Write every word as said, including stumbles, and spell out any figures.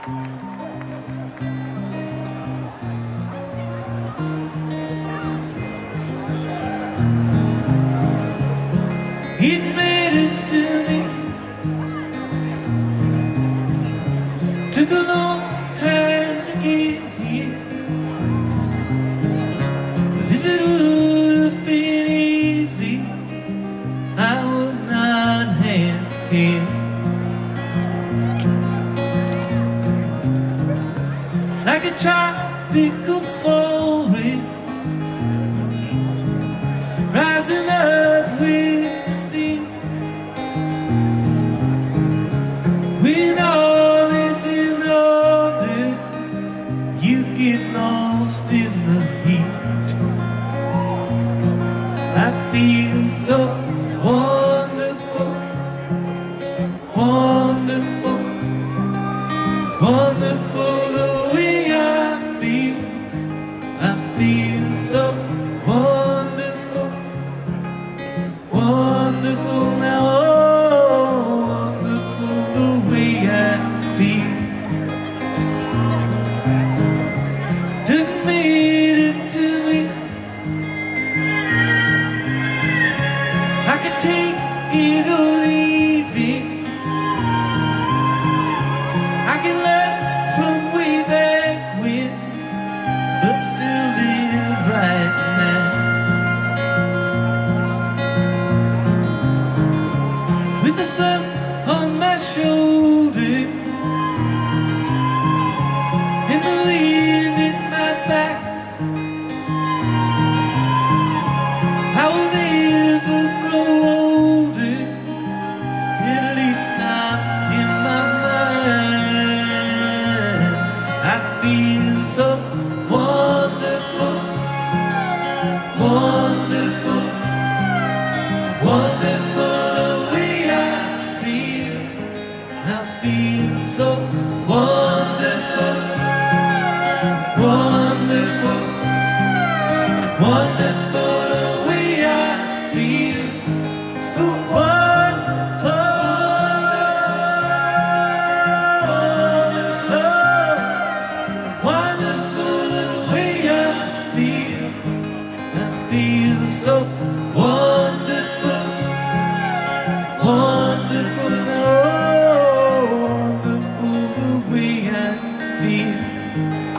It matters to me. Took a long time to get here, but if it would have been easy, I would not have cared. Like a tropical forest, rising up with the steam. When all is in order, you get lost in the heat. I feel so wonderful, wonderful, wonderful the way I feel. I feel so wonderful, wonderful now, oh, wonderful the way I feel. Took me to me. I could take it or leave it. I can learn from way back when, but still live right now. With the sun on my shoulder and the wind in my back, I will never grow older, at least not in my mind. I feel so wonderful, wonderful, wonderful the way I feel. I feel so wonderful, wonderful, wonderful the way I feel. So wonderful, wonderful the way I feel. I feel so wonderful, wonderful, oh, wonderful the way I feel.